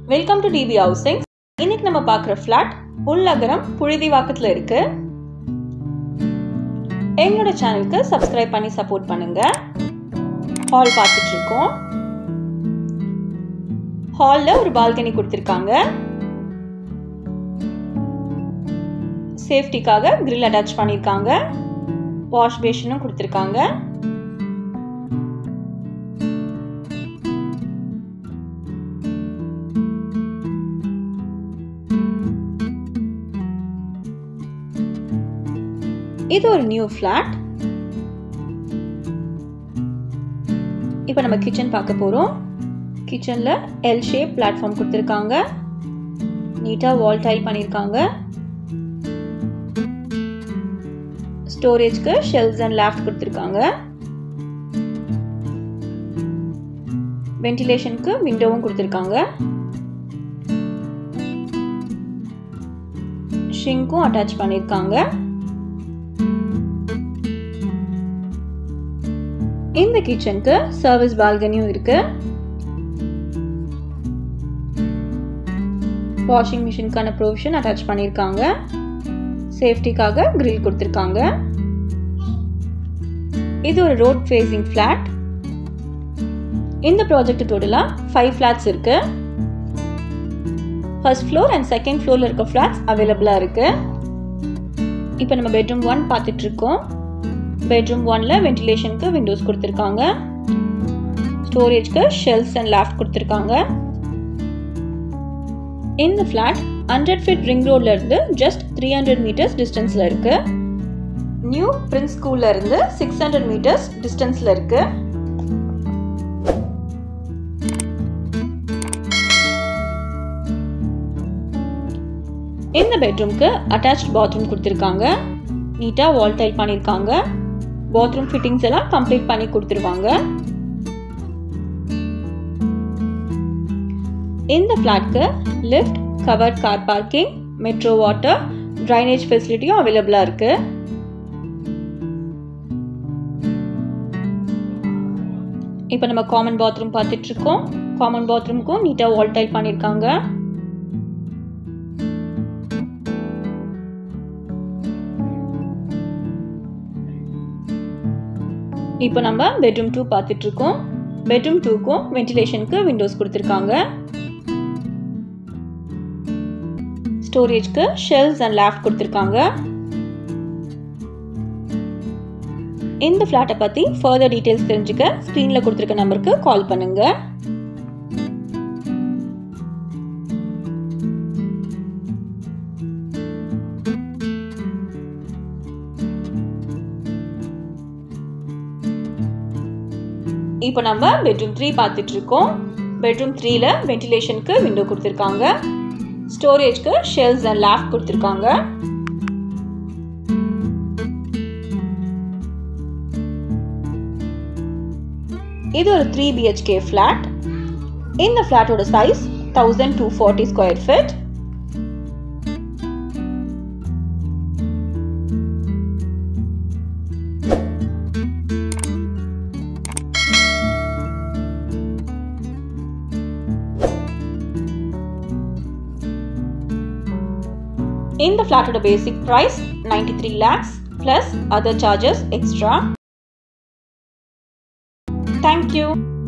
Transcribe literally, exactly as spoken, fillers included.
Welcome to DP housing. இன்னைக்கு நம்ம பார்க்குற ஃப்ளாட் உllagaram puzhuthivakkam இருக்கு. எங்களோட சேனலுக்கு சப்ஸ்கிரைப் பண்ணி சப்போர்ட் பண்ணுங்க. ஹால் பார்த்துட்டு இருக்கோம். ஹால்ல ஒரு பால்கனி கொடுத்திருக்காங்க. சேஃப்டிக்காக grill அட்டாச் பண்ணிருக்காங்க. வாஷ் பேஷனும் கொடுத்திருக்காங்க. இது ஒரு நியூ ஃபிளாட். இப்போ நம்ம கிச்சன் பார்க்க போறோம். கிச்சன்ல எல் ஷேப் பிளாட்ஃபார்ம் கொடுத்திருக்காங்க. நீட்டா வால் டைல் பண்ணிருக்காங்க. ஸ்டோரேஜ்க்கு ஷெல்ஃப்ஸ் அண்ட் லாஃப்ட் கொடுத்திருக்காங்க. வென்டிலேஷனுக்கு விண்டோவும் கொடுத்திருக்காங்க. ஷிங்க்கும் அட்டாச் பண்ணிருக்காங்க. இந்த கிச்சனுக்கு சர்வீஸ் பால்கனியும் இருக்கு. வாஷிங் மிஷினுக்கான ப்ரொவிஷன் அட்டாச் பண்ணிருக்காங்க. சேஃப்டிக்காக கிரில் கொடுத்திருக்காங்க. இது ஒரு ரோட் ஃபேசிங் ஃபிளாட். இந்த ப்ராஜெக்ட் டோட்டலா ஃபைவ் ஃபிளாட்ஸ் இருக்கு. ஃபர்ஸ்ட் ஃப்ளோர் அண்ட் செகண்ட் ஃப்ளோர்ல இருக்க ஃபிளாட்ஸ் அவைலபிளா இருக்கு. இப்போ நம்ம பெட்ரூம் ஒன் பார்த்துட்டு இருக்கோம். பெட்ரூம் ஒன்ல வென்டிலேஷனுக்கு விண்டோஸ் கொடுத்திருக்காங்க. ஸ்டோரேஜ்க்கு ஷெல்ஃப்ஸ் அண்ட் லாஃப்ட் கொடுத்திருக்காங்க. இந்த ஃபிளாட் ஹண்ட்ரட் ஃபீட் ரிங் ரோட்ல இருந்து ஜஸ்ட் த்ரீ ஹண்ட்ரட் மீட்டர்ஸ் டிஸ்டன்ஸ்ல இருக்கு. நியூ பிரின்ஸ் ஸ்கூல்ல இருந்து சிக்ஸ் ஹண்ட்ரட் மீட்டர்ஸ் டிஸ்டன்ஸ்ல இருக்கு. இந்த பெட்ரூம்க்கு அட்டாச்ட் பாத்ரூம் கொடுத்திருக்காங்க. நீட்டா வால் டைல் பண்ணிருக்காங்க. பாத்ரூம் ஃபிட்டிங்ஸ் எல்லாம் கம்ப்ளீட் பண்ணி கொடுத்துருவாங்க. இந்த ஃபிளாட்க்கு lift, covered car parking, metro water, drainage ஃபெசிலிட்டியும் அவைலபிளா இருக்கு. இப்போ நம்ம காமன் பாத்ரூம் பார்த்துட்டு இருக்கோம். காமன் பாத்ரூம்க்கும் நீட்டா வால் டைல் பண்ணிருக்காங்க. இப்போ நம்ம பெட்ரூம் டூ பார்த்துட்டு இருக்கோம். பெட்ரூம் டூக்கும் வென்டிலேஷனுக்கு விண்டோஸ் கொடுத்திருக்காங்க. ஸ்டோரேஜ்க்கு ஷெல்ஃப்ஸ் அண்ட் லாஃப்ட் கொடுத்திருக்காங்க. இந்த ஃபிளாட்டை பத்தி ஃபர்தர் டீடைல்ஸ் தெரிஞ்சுக்க ஸ்கிரீன்ல கொடுத்திருக்க நம்பருக்கு கால் பண்ணுங்க. இப்போ நம்ம பெட்ரூம் த்ரீ பார்த்துட்டு இருக்கோம். பெட்ரூம் த்ரீல வென்டிலேஷனுக்கு விண்டோ கொடுத்திருக்காங்க. ஸ்டோரேஜ்க்கு ஷெல்ஃப்ஸ் அண்ட் லாஃப்ட் கொடுத்திருக்காங்க. இது ஒரு த்ரீ பிஹெச்கே ஃபிளாட். இந்த ஃபிளாட்டோட size thousand two forty square feet. இந்த ஃபிளாட்டோட basic price ninety three lakhs plus other charges extra. Thank you.